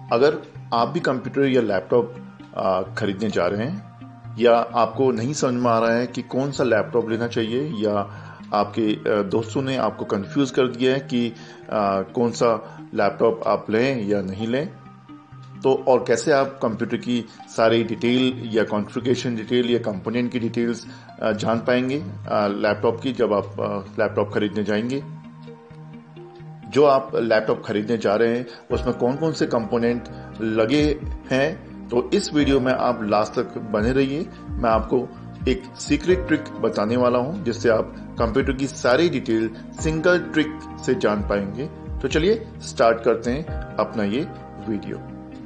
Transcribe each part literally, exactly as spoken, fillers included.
अगर आप भी कंप्यूटर या लैपटॉप खरीदने जा रहे हैं या आपको नहीं समझ में आ रहा है कि कौन सा लैपटॉप लेना चाहिए या आपके दोस्तों ने आपको कंफ्यूज कर दिया है कि आ, कौन सा लैपटॉप आप लें या नहीं लें, तो और कैसे आप कंप्यूटर की सारी डिटेल या कॉन्फ़िगरेशन डिटेल या कंपोनेंट की डिटेल्स जान पाएंगे लैपटॉप की जब आप लैपटॉप खरीदने जाएंगे। जो आप लैपटॉप खरीदने जा रहे हैं उसमें कौन कौन से कंपोनेंट लगे हैं, तो इस वीडियो में आप लास्ट तक बने रहिए। मैं आपको एक सीक्रेट ट्रिक बताने वाला हूं जिससे आप कंप्यूटर की सारी डिटेल सिंगल ट्रिक से जान पाएंगे। तो चलिए स्टार्ट करते हैं अपना ये वीडियो।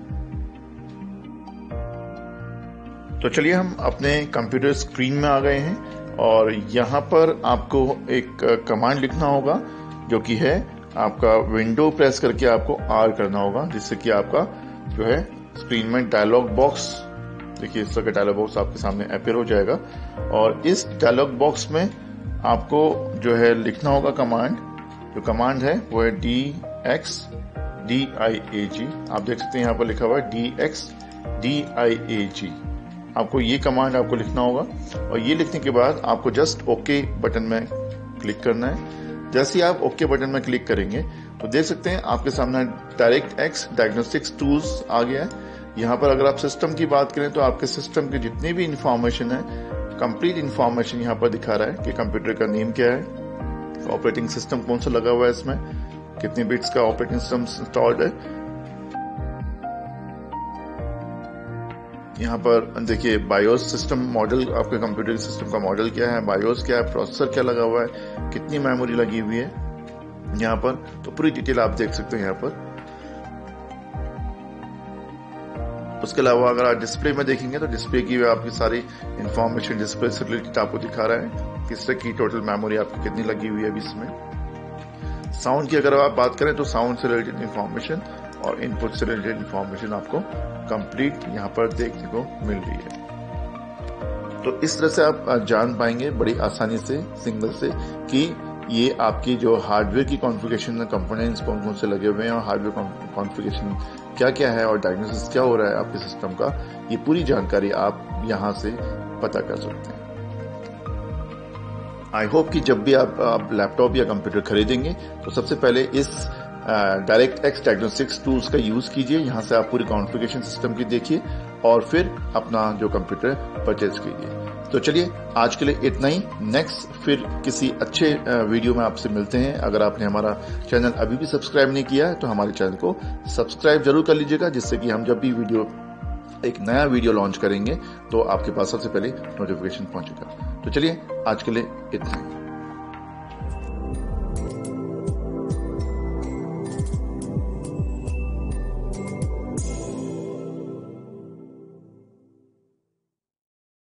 तो चलिए हम अपने कंप्यूटर स्क्रीन में आ गए हैं और यहाँ पर आपको एक कमांड लिखना होगा जो कि है आपका विंडो प्रेस करके आपको आर करना होगा, जिससे कि आपका जो है स्क्रीन में डायलॉग बॉक्स, देखिए इस तरह का डायलॉग बॉक्स आपके सामने अपीयर हो जाएगा। और इस डायलॉग बॉक्स में आपको जो है लिखना होगा कमांड, जो कमांड है वो है D X D I A G. आप देख सकते हैं यहाँ पर लिखा हुआ है D X D I A G. आपको ये कमांड आपको लिखना होगा और ये लिखने के बाद आपको जस्ट ओके बटन में क्लिक करना है। जैसे ही आप ओके बटन में क्लिक करेंगे तो देख सकते हैं आपके सामने डायरेक्ट एक्स डायग्नोस्टिक्स टूल्स आ गया है। यहाँ पर अगर आप सिस्टम की बात करें तो आपके सिस्टम की जितनी भी इंफॉर्मेशन है, कंप्लीट इंफॉर्मेशन यहाँ पर दिखा रहा है कि कंप्यूटर का नेम क्या है, ऑपरेटिंग सिस्टम कौन सा लगा हुआ है, इसमें कितने बिट्स का ऑपरेटिंग सिस्टम इंस्टॉल्ड है। यहाँ पर देखिए बायोस सिस्टम मॉडल, आपके कंप्यूटर सिस्टम का मॉडल क्या है, बायोस क्या है, प्रोसेसर क्या लगा हुआ है, कितनी मेमोरी लगी हुई है यहाँ पर, तो पूरी डिटेल आप देख सकते हैं यहाँ पर। उसके अलावा अगर आप डिस्प्ले में देखेंगे तो डिस्प्ले की आपकी सारी इंफॉर्मेशन डिस्प्ले से रिलेटेड आपको दिखा रहा है, किस तरह की टोटल मेमोरी आपकी कितनी लगी हुई है अभी इसमें। साउंड की अगर आप बात करें तो साउंड से रिलेटेड इंफॉर्मेशन और इनपुट से रिलेटेड इंफॉर्मेशन आपको कंप्लीट यहाँ पर देखने को मिल रही है। तो इस तरह से आप जान पाएंगे बड़ी आसानी से सिंगल से कि ये आपकी जो हार्डवेयर की कॉन्फ़िगरेशन कंपोनेंट्स कौन कौन से लगे हुए हैं और हार्डवेयर कॉन्फ़िगरेशन क्या क्या है और डायग्नोसिस क्या हो रहा है आपके सिस्टम का, ये पूरी जानकारी आप यहाँ से पता कर सकते हैं। आई होप कि जब भी आप, आप लैपटॉप या कंप्यूटर खरीदेंगे तो सबसे पहले इस डायरेक्ट एक्स डायग्नोस्टिक्स टूल्स का यूज कीजिए। यहाँ से आप पूरी कॉन्फ़िगरेशन सिस्टम की देखिए और फिर अपना जो कंप्यूटर परचेज कीजिए। तो चलिए आज के लिए इतना ही। नेक्स्ट फिर किसी अच्छे वीडियो में आपसे मिलते हैं। अगर आपने हमारा चैनल अभी भी सब्सक्राइब नहीं किया है तो हमारे चैनल को सब्सक्राइब जरूर कर लीजिएगा, जिससे कि हम जब भी वीडियो एक नया वीडियो लॉन्च करेंगे तो आपके पास सबसे पहले नोटिफिकेशन पहुंचेगा। तो चलिए आज के लिए इतना ही।